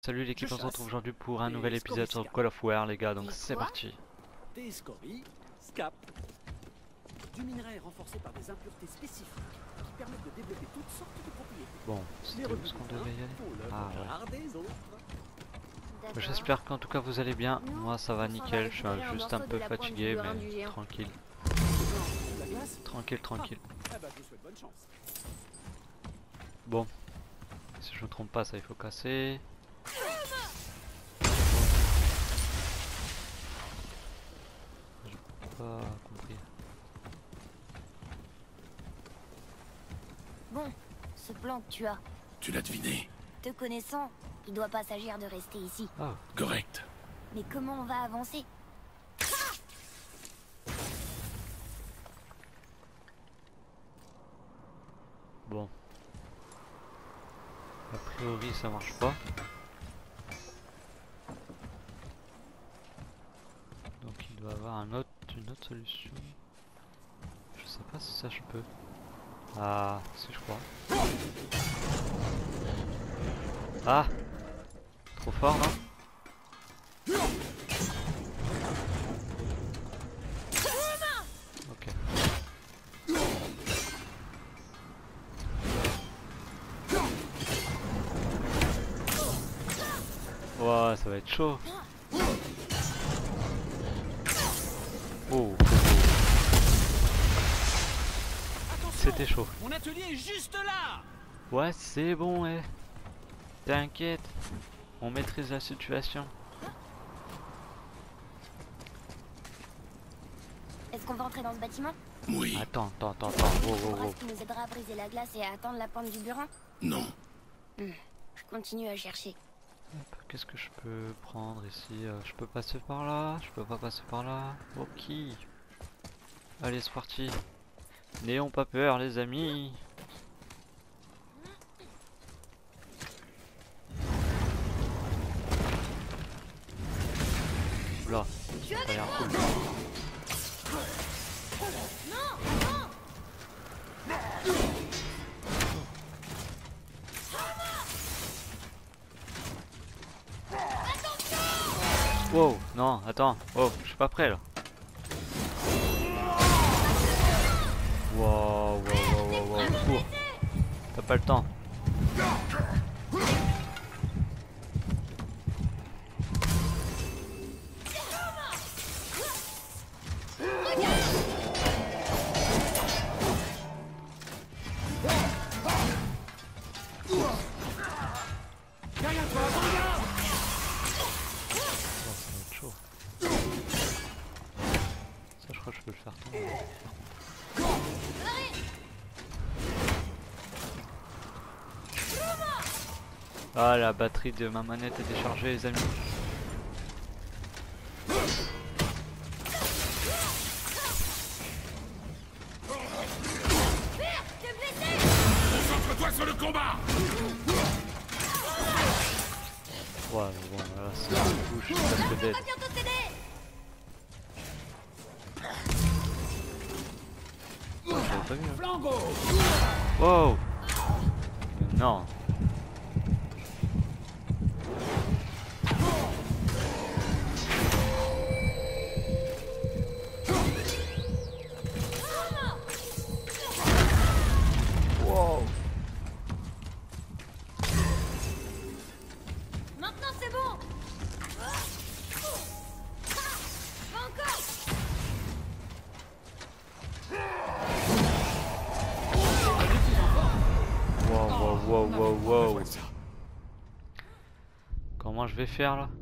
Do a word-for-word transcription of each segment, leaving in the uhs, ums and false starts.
Salut l'équipe, on se retrouve aujourd'hui pour un nouvel épisode sur Call of War les gars, donc c'est parti. Des scories, scap. Du minerai renforcé par des impuretés spécifiques qui permettent de développer toutes sortes de propriétés. Bon, c'était où est-ce qu'on devait y aller? Ah ouais. Des autres. J'espère qu'en tout cas vous allez bien, moi ça va nickel, je suis un- juste un peu fatigué mais tranquille. La glace. Tranquille, tranquille. Ah bah je vous souhaite bonne chance. Bon, si je me trompe pas ça il faut casser. J'ai pas compris. Bon, ce plan que tu as, Tu l'as deviné. te connaissant, il doit pas s'agir de rester ici. Ah, Correct. Mais comment on va avancer? bon. A priori ça marche pas. Donc il doit y avoir un autre, une autre solution. Je sais pas si ça je peux. Ah, si je crois. Ah, trop fort non? Ok. Ouah, ça va être chaud. Oh, c'était chaud. Mon atelier est juste là. Ouais, c'est bon, eh. T'inquiète, on maîtrise la situation. Est-ce qu'on va entrer dans ce bâtiment? Oui. Attends, attends, attends, attends. Wow, wow, Faudra wow. ce qui nous aidera à briser la glace et à attendre la pente du burin. Non. Hmm, Je continue à chercher. Hop, qu'est-ce que je peux prendre ici? Euh, Je peux passer par là? Je peux pas passer par là? Ok. Allez, c'est parti. N'ayons pas peur, les amis. Là, ça a l'air cool. Wow, non, attends, oh, je suis pas prêt là. Wow, wow, wow, wow, wow, cours. T'as pas le temps. Oh, ça va être chaud. Ça, je crois que je peux le faire tomber. Ah, la batterie de ma manette est déchargée, les amis. Concentre-toi sur le combat. Ouais, mais bon, là, c'est un coup, je suis presque dead. Bientôt t'aider. Oh, j'avais pas vu, hein. Flambeau. Wow! Mais non! Wow! Maintenant c'est bon. Pas encore. Wow, wow, wow, wow, wow! Comment je vais faire là?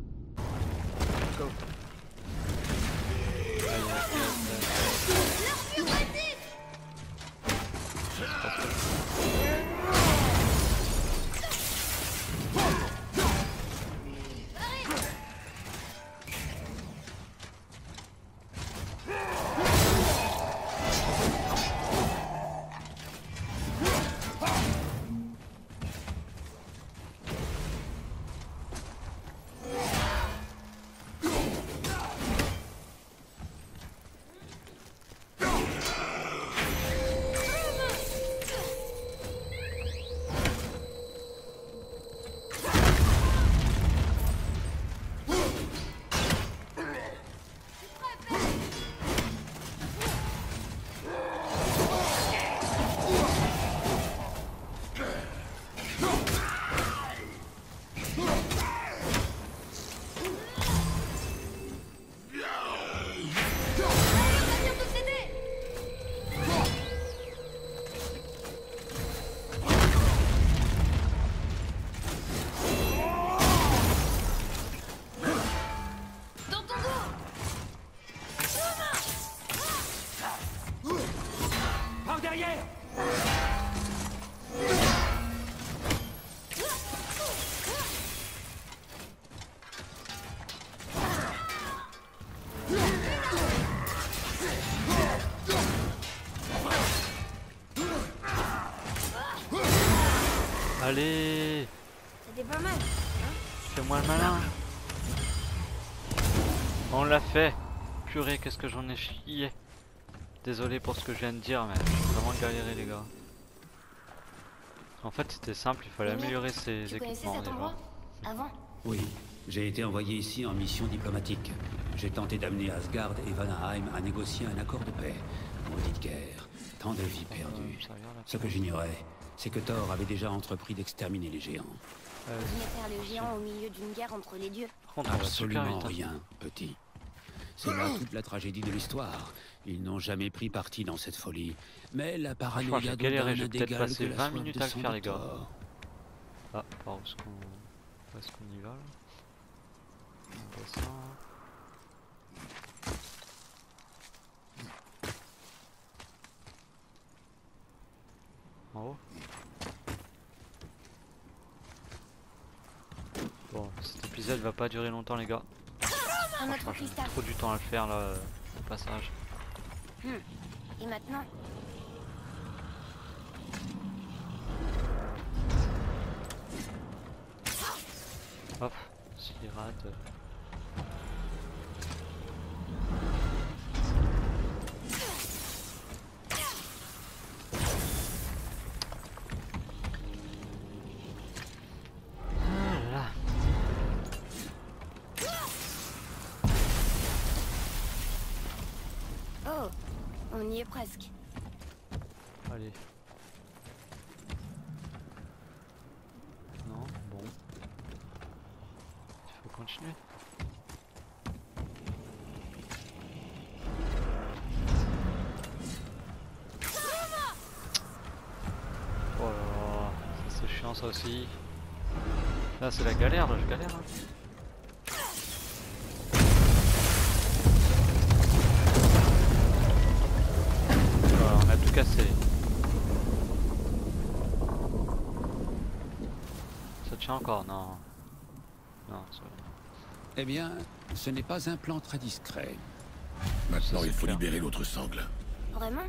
Allez, C'était pas mal. fais-moi le malin. On l'a fait. Purée, qu'est-ce que j'en ai chié. Désolé pour ce que je viens de dire, mais j'ai vraiment galéré les gars. En fait c'était simple, il fallait Mais merde, améliorer ses Tu connaissais équipements cet déjà. endroit avant? Oui, j'ai été envoyé ici en mission diplomatique. J'ai tenté d'amener Asgard et Vanaheim à négocier un accord de paix. Maudite guerre, tant de vies perdues. Ça vient, là. Ce que j'ignorais, c'est que Thor avait déjà entrepris d'exterminer les géants. Euh, Venir faire le géant au milieu d'une guerre entre les dieux. par contre, on va super Absolument vite. hein. rien, petit. C'est là toute la tragédie de l'histoire. Ils n'ont jamais pris parti dans cette folie. Mais la Franchement, paranoïa j'ai galéré, d'Odin j'ai n'a peut-être d'égal passé que la vingt soif minutes de à le sang faire, de les gars. Thor. Ah, par où est-ce qu'on où est-ce qu'on y va là? On descend. En haut. Bon, cet épisode va pas durer longtemps les gars. Un autre Franchement, j'ai cristal. trop du temps à le faire là, euh, au passage. Et maintenant? Hop, s'il rate. euh, Voilà. Oh, on y est presque. Allez. Non, bon. Il faut continuer. Oh là là, ça, c'est chiant ça aussi. Là c'est la galère, là je galère. Hein. Voilà, on a tout cassé. Ça tient encore? Non. Non, ça va. Eh bien, ce n'est pas un plan très discret. Maintenant, Ça, il c'est faut clair. libérer l'autre sangle. Vraiment?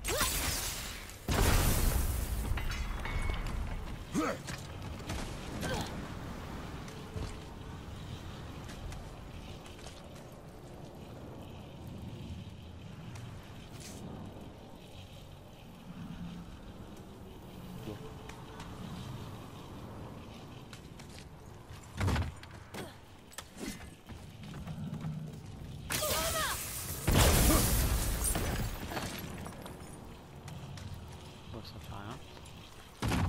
Bon, ça fait rien.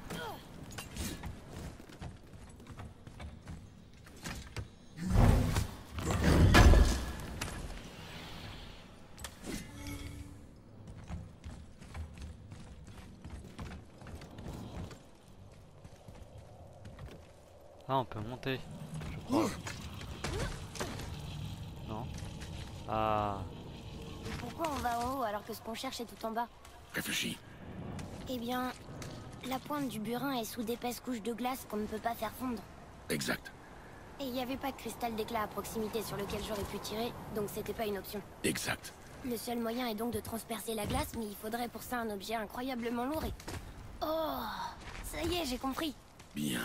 Ah, on peut monter, je crois. Non? Ah, Pourquoi on va en haut alors que ce qu'on cherche est tout en bas? Réfléchis. Eh bien, la pointe du burin est sous d'épaisses couches de glace qu'on ne peut pas faire fondre. Exact. Et il n'y avait pas de cristal d'éclat à proximité sur lequel j'aurais pu tirer, donc c'était pas une option. Exact. Le seul moyen est donc de transpercer la glace, mais il faudrait pour ça un objet incroyablement lourd et... Oh, ça y est, j'ai compris. Bien.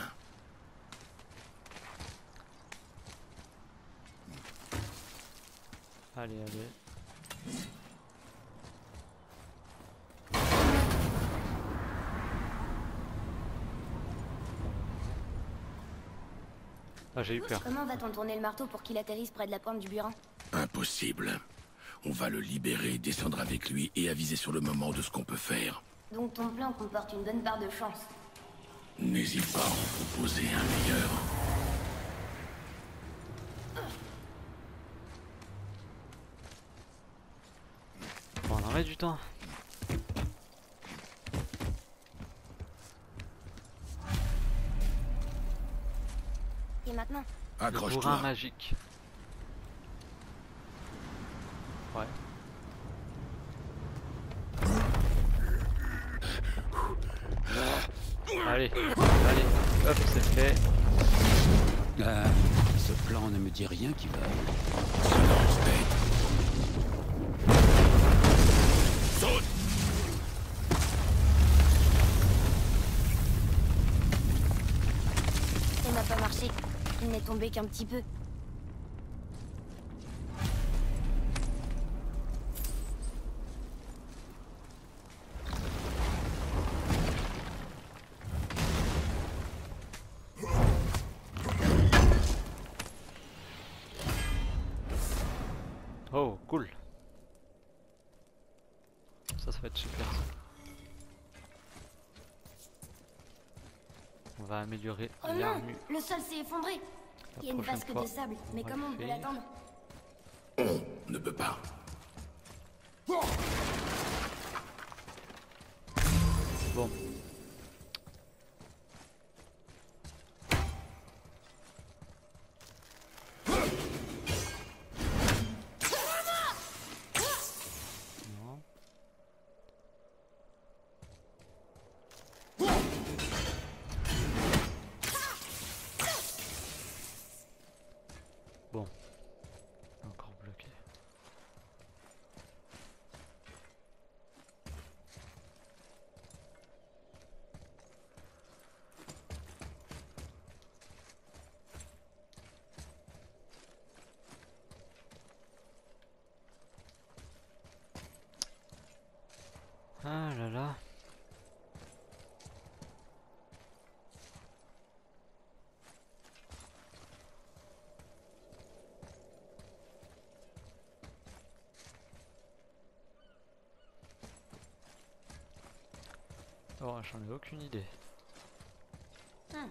allez, allez. Ah, j'ai eu peur. Comment va-t-on tourner le marteau pour qu'il atterrisse près de la pointe du burin? Impossible. On va le libérer, descendre avec lui et aviser sur le moment de ce qu'on peut faire. Donc ton plan comporte une bonne part de chance. N'hésite pas à en proposer un meilleur. Bon, on en met du temps. Et maintenant? Le bourrin Accroche-toi. magique. Ouais. Allez, allez, hop, c'est fait. Ah, ce plan ne me dit rien qui va. Silence, bête. Saute. n'est tombé qu'un petit peu. Oh, cool. Ça, ça va être super. On va améliorer Oh non, l'armure. le sol s'est effondré. La Il y a une prochaine vasque fois, de sable, on mais va comment le on peut faire. l'atteindre? On ne peut pas. Bon. Non. Bon. Encore bloqué. Ah là là. Oh, j'en ai aucune idée. Hmm.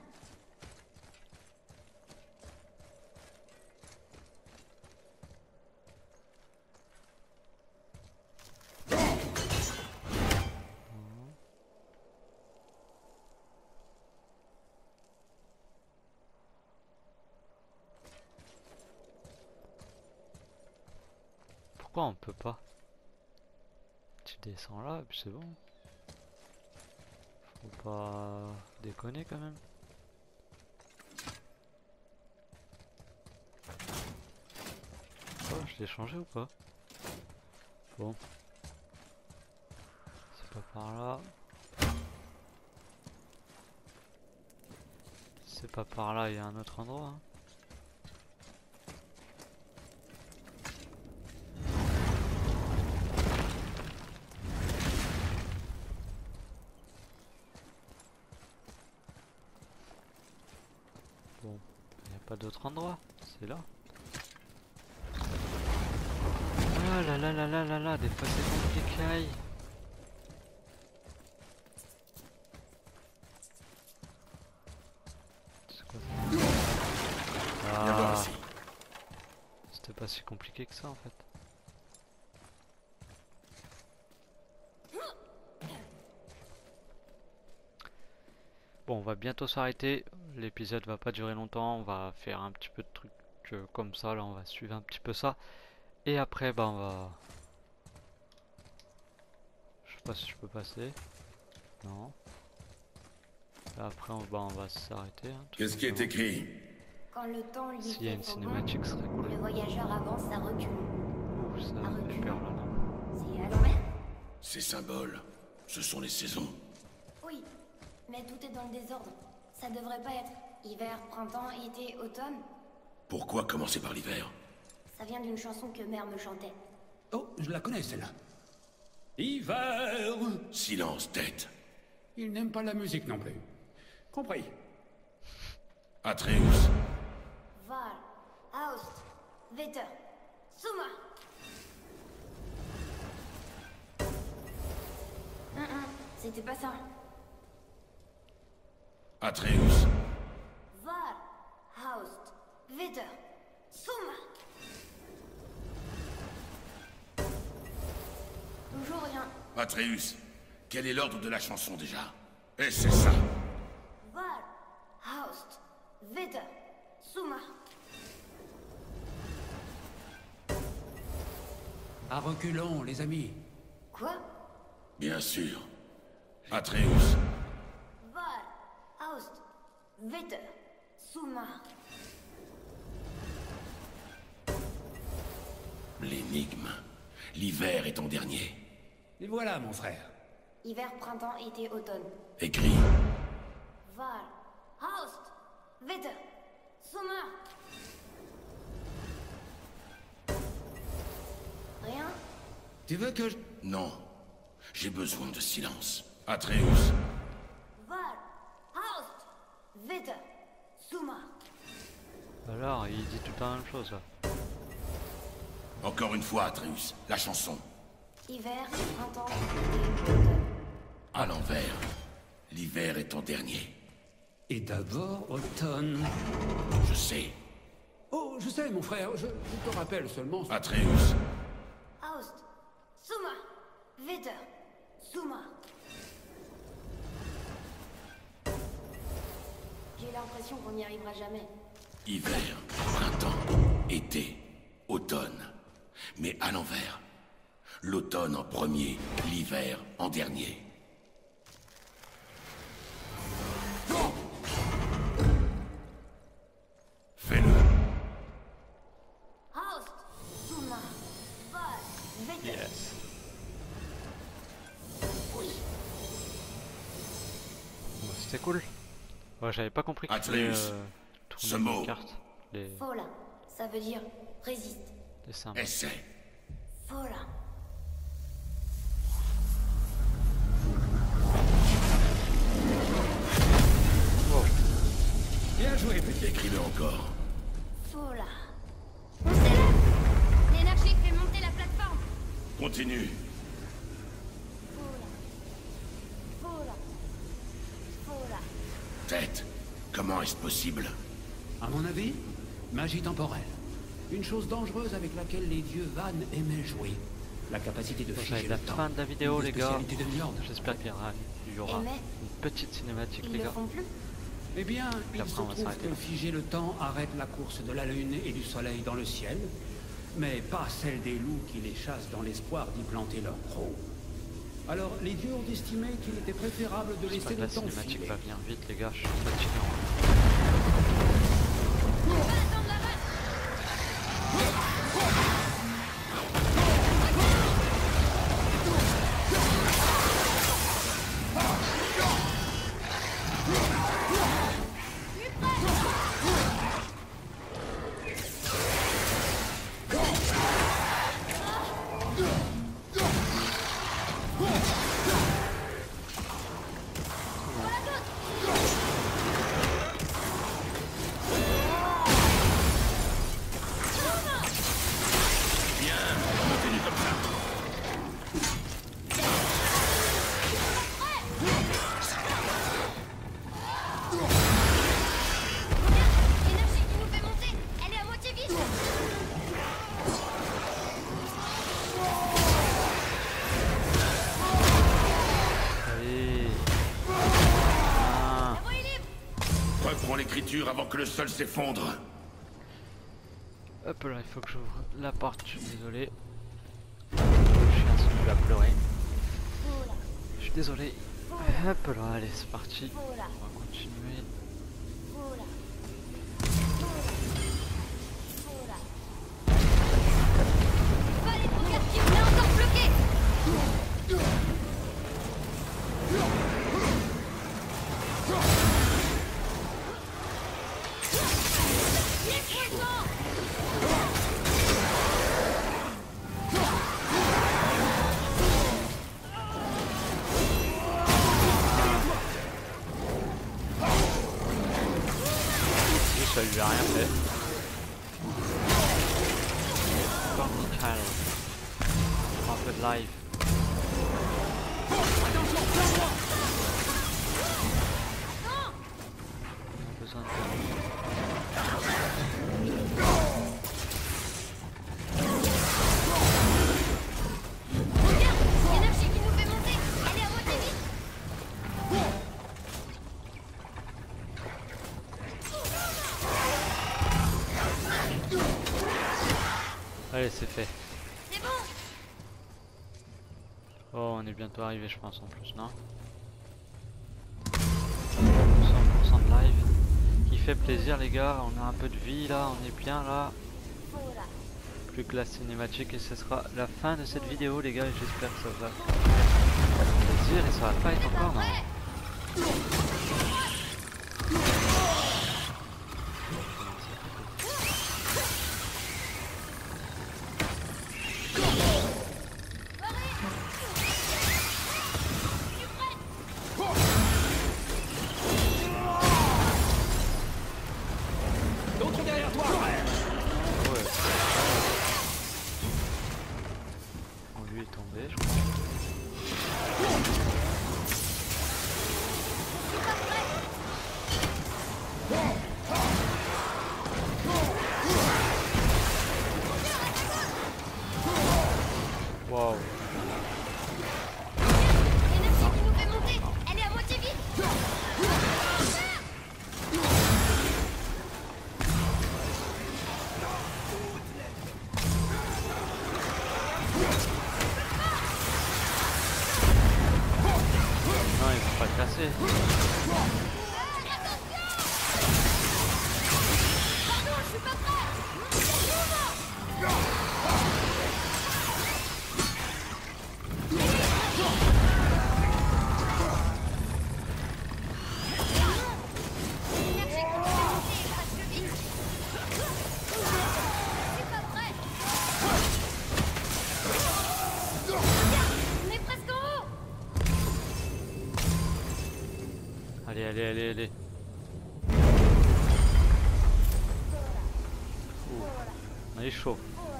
Pourquoi on peut pas? Tu descends là et puis c'est bon. Faut pas déconner quand même. Oh, je l'ai changé ou pas? Bon. C'est pas par là. C'est pas par là, il y a un autre endroit. Hein. Bon, il n'y a pas d'autre endroit, c'est là. Ah là là là là là là, des fois c'est compliqué. C'est quoi ça? Viens voir Ah, ici. c'était pas si compliqué que ça en fait. Bon, on va bientôt s'arrêter. L'épisode va pas durer longtemps. On va faire un petit peu de trucs euh, comme ça. Là, on va suivre un petit peu ça. Et après, bah, on va. Je sais pas si je peux passer. Non. Là, après, on, bah, on va s'arrêter. Hein, tout Qu'est-ce qui est simplement. écrit? Quand le temps lui S'il y a fait une faux cinématique, ce serait bon, cool. le voyageur avance à recul. Ouh, ça À me fait reculons. peur là, non. C'est à l'envers? Ces symboles, ce sont les saisons. Oui, mais tout est dans le désordre. Ça devrait pas être hiver, printemps, été, automne. Pourquoi commencer par l'hiver? Ça vient d'une chanson que mère me chantait. Oh, je la connais celle-là. Hiver. Silence, tête. Il n'aime pas la musique non plus. Compris. Atreus, Val, Aost, Vetter, Suma. Hum, hum, c'était pas ça. Atreus, Val, Aost, Vetter, Suma. Toujours rien. Atreus. Quel est l'ordre de la chanson déjà? Et c'est ça. Val, Aost, Vetter, Suma. À reculons, les amis. Quoi? Bien sûr. Atreus, Val, Aost, Vetter, Suma. l'énigme. L'hiver est en dernier. Et voilà, mon frère. Hiver, printemps, été, automne. Écrit. Val, Aost, Vetter, Summer. Rien? Tu veux que je... Non. J'ai besoin de silence. Atreus. Val, Haust, Vetter, Summer. Alors, il dit tout le temps la même chose là. Encore une fois, Atreus. La chanson. Hiver, printemps, été, automne. À l'envers. L'hiver est en dernier. Et d'abord, automne. Je sais. Oh, je sais, mon frère, je, je te rappelle seulement... Atreus. Haust, Summer, Vetter, Summer. J'ai l'impression qu'on n'y arrivera jamais. Hiver, printemps, été, automne. Mais à l'envers. L'automne en premier, l'hiver en dernier. Fais-le. Haust, Summer, Val, Vetter. Yes. Oui. Bon, c'était cool. Ouais, j'avais pas compris qu'il fallait Atreus, euh, ce tourner mot. les cartes, les, Fola, ça veut dire résiste. les symboles. Essaie. Fola. Bien joué, petit. Écris-le encore. Fola. On s'élève. L'énergie fait monter la plateforme. Continue. Fola. Fola. Fola. Tête. Comment est-ce possible? À mon avis, magie temporelle. Une chose dangereuse avec laquelle les dieux Van aimaient jouer. La capacité de Bon, figer j'arrive le à la temps. fin de la vidéo, Une les des gars. spécialités de Njord. J'espère qu'il y aura, il y aura Et mais, une petite cinématique, ils les le gars. font plus. Eh bien, il après, se on va trouve s'arrêter que là. figer le temps arrête la course de la lune et du soleil dans le ciel, mais pas celle des loups qui les chassent dans l'espoir d'y planter leur croc. Alors, les dieux ont estimé qu'il était préférable de J'espère laisser que le la temps cinématique filer. va venir vite, les gars. Je suis fatigué. On va attendre la vache. L'énergie qui nous fait monter, elle est à moitié vide. Allez. Ah. La voie est libre. Reprends l'écriture avant que le sol s'effondre. Hop là, il faut que j'ouvre la porte. Je suis désolé. Le chien se met à pleurer. Fola. Je suis désolé. Hop là, allez, c'est parti. Fola. On va continuer. Fola. Fola. Val est trop captif, on est encore bloqué. L'écroulement. Ça lui a rien fait. Encore Mikhail. Un peu de live. On a besoin de... Regarde, l'énergie qui nous fait monter, elle est à moitié vide. Allez, c'est fait. C'est bon. Oh, on est bientôt arrivé, je pense, en plus, non? cent pour cent de live. Qui fait plaisir, les gars. On a un peu de vie, là. On est bien, là. Fola. Plus que la cinématique. Et ce sera la fin de cette vidéo, les gars. Et j'espère que ça va faire plaisir. Et ça va pas être encore, non? L'autre derrière toi, frère. Ouais. Bon, lui est tombé, je crois. Wow. L'énergie qui nous fait monter, elle est à moitié vide. Non, ils vont pas le casser. Pardon, je suis pas prêt. L'énergie qui nous fait monter est presque vide. Je suis pas prêt. Regarde, on est presque en haut. Allez, allez, allez, allez. Ouh, on est chaud.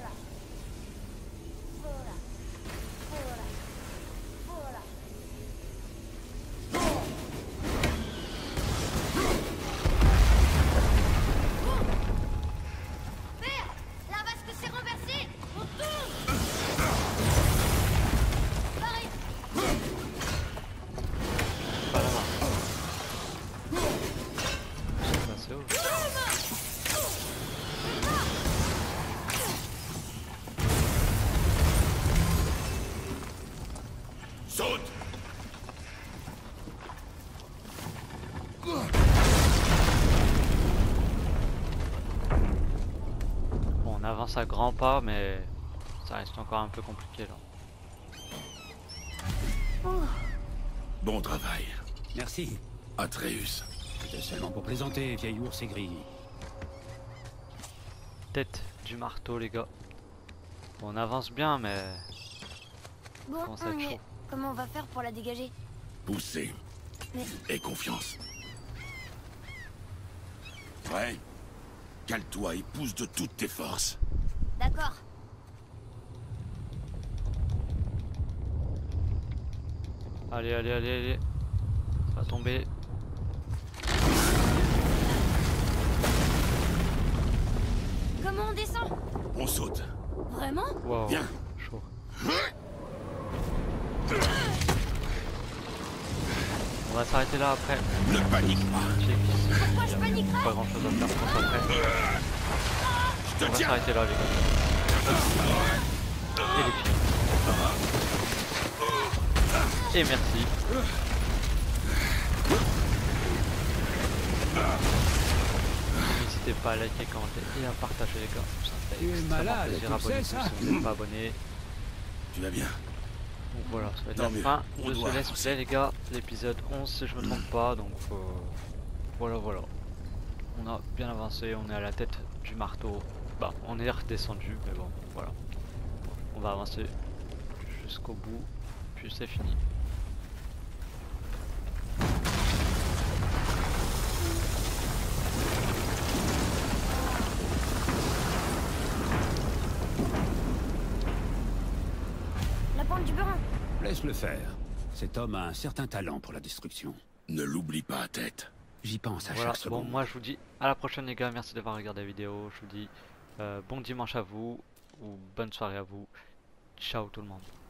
Père, la vasque s'est renversée. On tombe. Pareil. Pas là-bas. C'est passé où? Saute! Bon, on avance à grands pas, mais ça reste encore un peu compliqué là. Bon travail. Merci. Atreus. C'était seulement pour plaisanter, vieil ours aigri. Tête du marteau, les gars. Bon, on avance bien, mais Bon, commence à être on y chaud. est. Comment on va faire pour la dégager? Poussez. Mais Aie confiance. Prêt? Cale-toi et pousse de toutes tes forces. d'accord. Allez, allez, allez, allez. Ça va tomber. Comment on descend? On saute. Vraiment? Wow, Viens. chaud. On va s'arrêter là après. Ne panique pas. Check ici. Pourquoi je Il y a paniquerais? pas grand chose à faire, je pense après. Je On te va tiens. s'arrêter là, les gars. Et les filles. Et merci. N'hésitez pas à liker, commenter et à partager, les gars. Ça me fait Tu es extrêmement malade, plaisir. tu le Abonnez-vous sais, ça si vous n'êtes pas abonné. Tu vas bien? Donc voilà, ça va être Tant la mieux. fin On de doit ce let's avancer. play, les gars. L'épisode onze, si je me trompe pas. Donc euh, voilà, voilà. On a bien avancé, on est à la tête du marteau. Bah, on est redescendu, mais bon, voilà. On va avancer jusqu'au bout, puis c'est fini. La pente du burin. Laisse-le faire. Cet homme a un certain talent pour la destruction. Ne l'oublie pas à tête. J'y pense à Voilà, chaque bon, seconde. moi je vous dis à la prochaine, les gars. Merci d'avoir regardé la vidéo. Je vous dis euh, bon dimanche à vous, ou bonne soirée à vous. Ciao tout le monde.